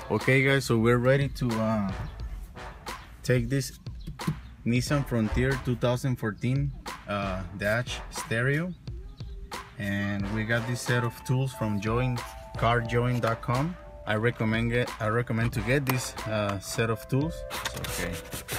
Okay guys, so we're ready to take this Nissan Frontier 2014 dash stereo, and we got this set of tools from carjoin.com. I recommend to get this set of tools. Okay,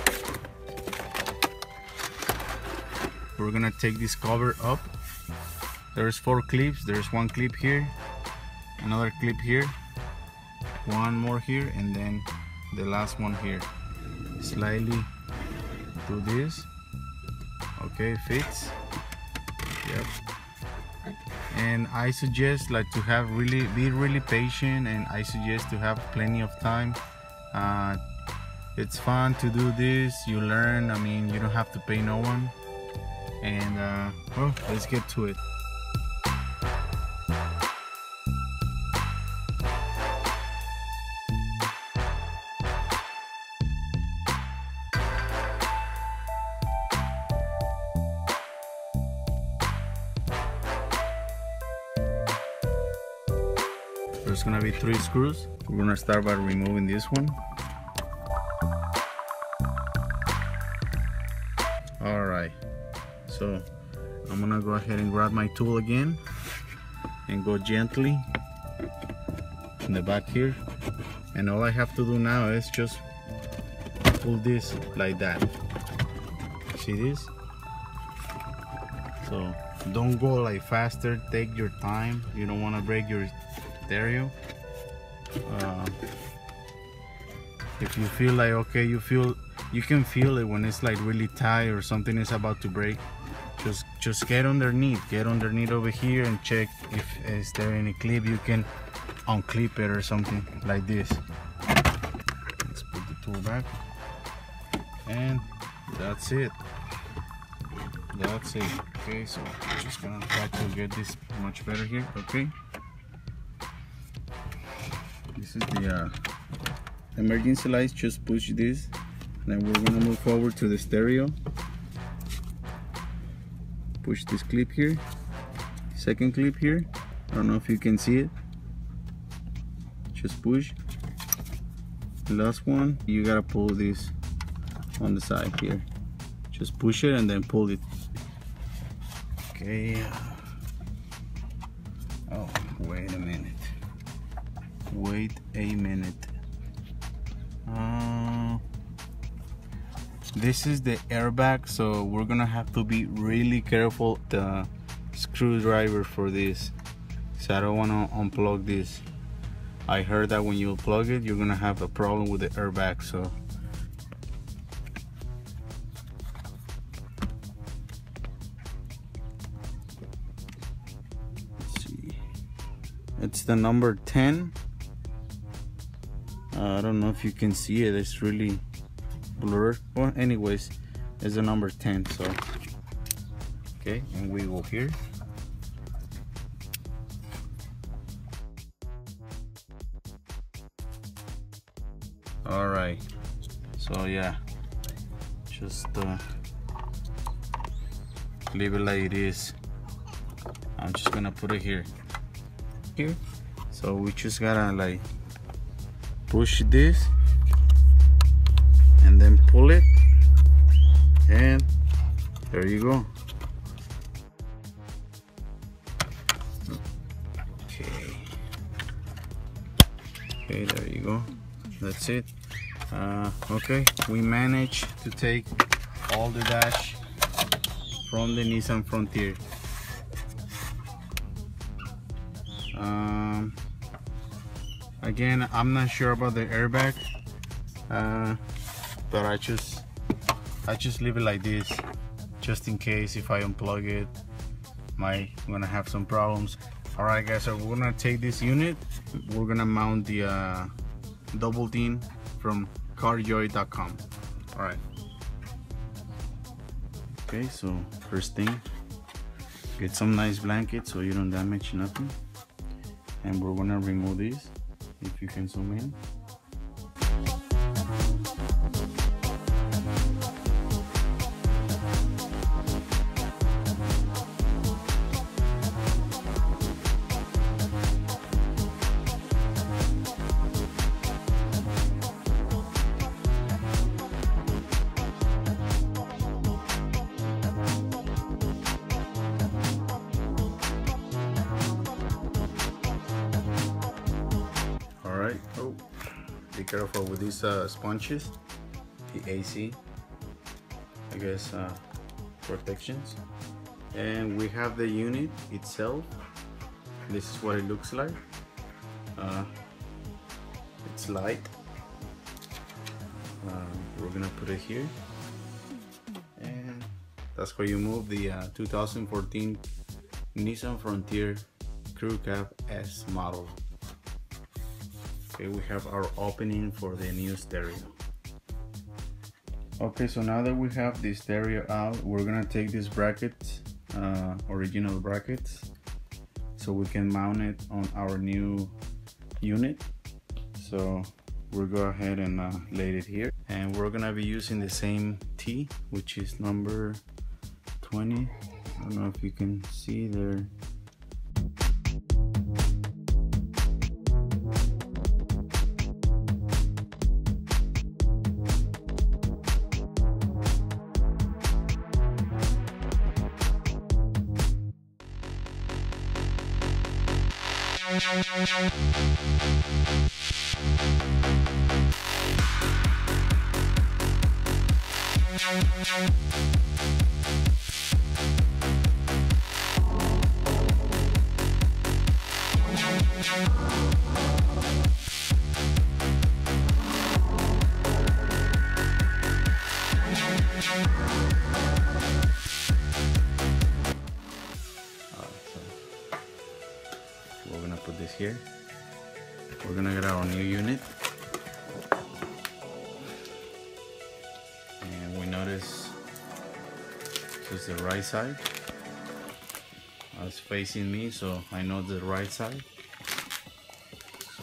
we're gonna take this cover up. There's 4 clips. There's one clip here, another clip here, one more here, and then the last one here. Slightly do this. Okay, fits. Yep. And I suggest to have be really patient, and I suggest to have plenty of time. It's fun to do this. You learn. I mean, you don't have to pay no one. And well, let's get to it. There's gonna be 3 screws. We're gonna start by removing this one. Alright, so I'm gonna go ahead and grab my tool again and go gently in the back here, and all I have to do now is just pull this like that. See this? So don't go like faster, take your time. You don't want to break your stereo. If you feel like, okay, you can feel it when it's like really tight or something is about to break, just get underneath over here and check if is there any clip you can unclip it or something like this. Let's put the tool back, and that's it. Okay, so I'm just gonna try to get this much better here. Okay, this is the emergency lights. Just push this, and then we're gonna move forward to the stereo. Push this clip here, second clip here. I don't know if you can see it. Just push. The last one, you gotta pull this on the side here. Just push it and then pull it. Okay. Oh, wait a minute. This is the airbag, so we're gonna have to be really careful with the screwdriver for this, so I don't want to unplug this. I heard that when you plug it, you're gonna have a problem with the airbag. So let's see, it's the number 10. I don't know if you can see it, it's really blurred. Well, anyways, it's the number 10. So okay, and we go here. All right, so yeah, just leave it like it is. I'm just gonna put it here. So we just gotta like push this and then pull it, and there you go. Okay, there you go. That's it. Okay, we managed to take all the dash from the Nissan Frontier. Again, I'm not sure about the airbag, but I just leave it like this, just in case if I unplug it, I'm gonna have some problems. All right, guys, so we're gonna take this unit. We're gonna mount the double DIN from carjoin.com. All right. Okay, so first thing, get some nice blankets so you don't damage nothing, and we're gonna remove these. If you can zoom in. right. Oh, be careful with these sponges, the AC, I guess, protections. And we have the unit itself. This is what it looks like. It's light. We're gonna put it here, and that's where you move the 2014 Nissan Frontier Crew Cab S model. Okay, we have our opening for the new stereo. Okay, so now that we have the stereo out, we're gonna take these brackets, original brackets, so we can mount it on our new unit. So we'll go ahead and lay it here, and we're gonna be using the same T, which is number 20. I don't know if you can see there. We're gonna put this here. We're gonna get our new unit, and we notice this is the right side. It's facing me, so I know the right side. So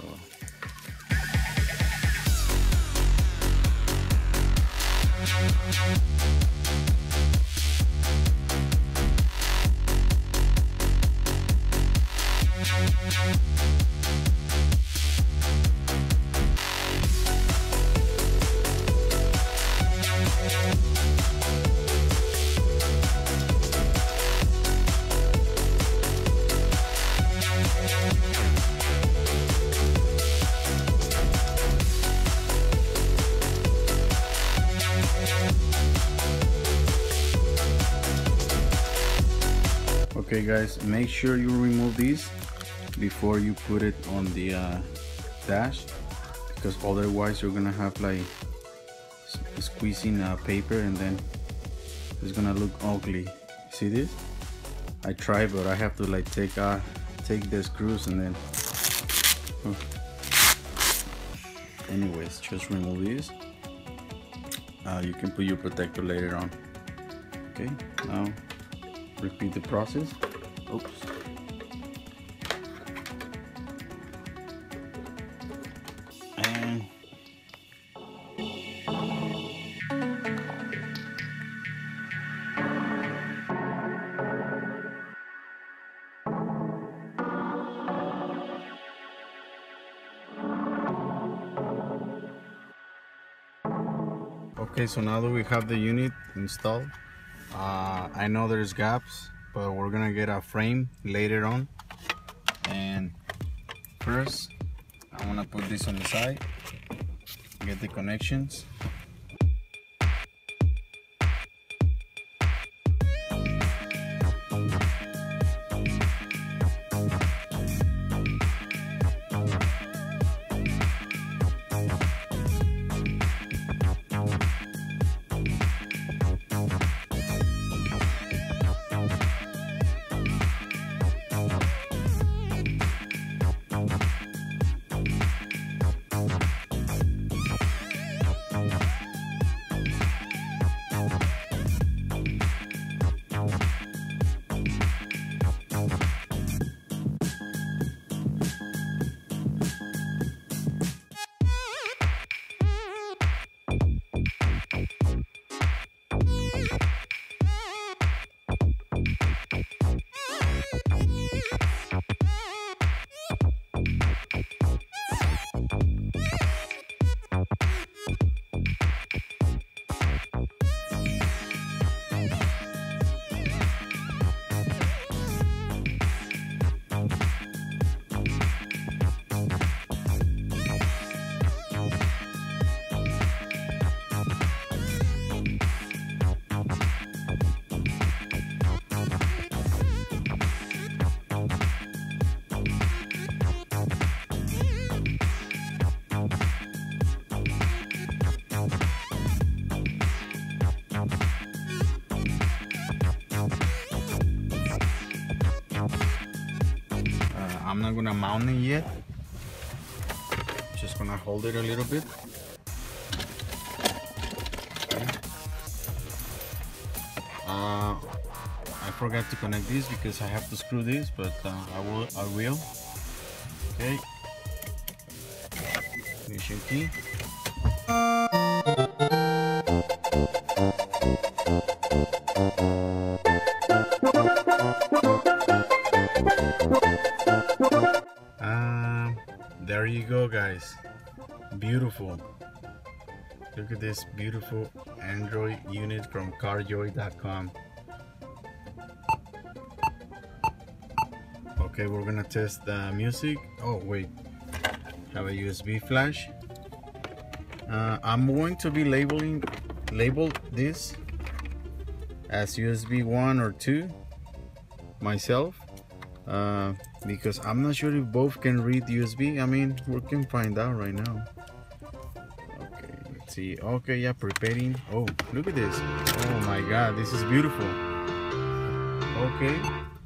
okay guys, make sure you remove these before you put it on the dash, because otherwise you're gonna have like squeezing paper, and then it's gonna look ugly. See this? I tried, but I have to like take the screws and then anyways, just remove these. You can put your protector later on. Okay, now repeat the process. Oops. And okay, so now that we have the unit installed, I know there's gaps, but we're gonna get a frame later on. And first, I wanna put this on the side, get the connections. gonna mount it yet. Just gonna hold it a little bit. Okay. I forgot to connect this because I have to screw this, but I will. Okay. Ignition key. There you go, guys. Beautiful. Look at this beautiful Android unit from carjoy.com. Okay, we're gonna test the music. Oh wait, have a USB flash. I'm going to be label this as USB 1 or 2 myself, because I'm not sure if both can read USB. I mean, we can find out right now. Okay, let's see. Okay, yeah, preparing. Oh, look at this. Oh my god, this is beautiful. Okay.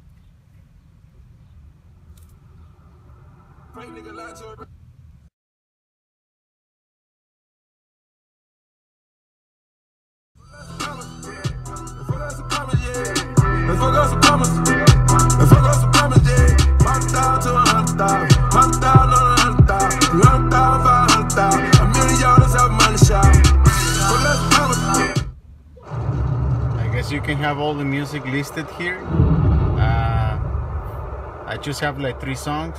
I guess you can have all the music listed here. I just have like 3 songs.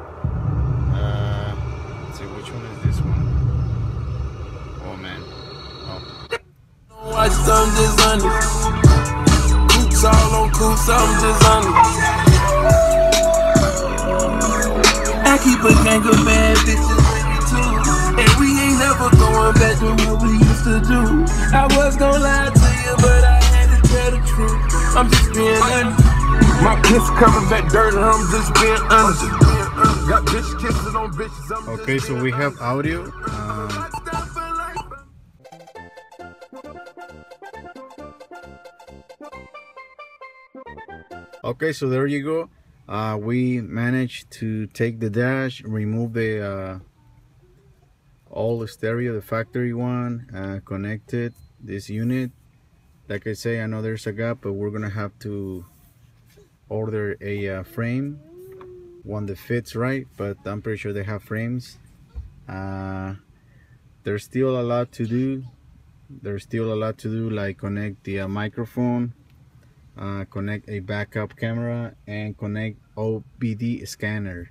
Let's see, which one is this one? Oh man. Oh. Watch some dishonest. Coops all on coops, I'm dishonest. I keep a gang of bad bitches with me too. And we ain't never going back to what we used to do. I was gonna lie to you, but I had to tell the truth. I'm just being honest. My kiss covers that dirt and I'm just being honest. Got bitch kisses on bitches. Okay, so we have audio. Okay, so there you go. We managed to take the dash, remove the all the stereo, the factory one, connected this unit. Like I say, I know there's a gap, but we're gonna have to order a frame, one that fits right, but I'm pretty sure they have frames. There's still a lot to do. Like connect the microphone, connect a backup camera, and connect OBD scanner.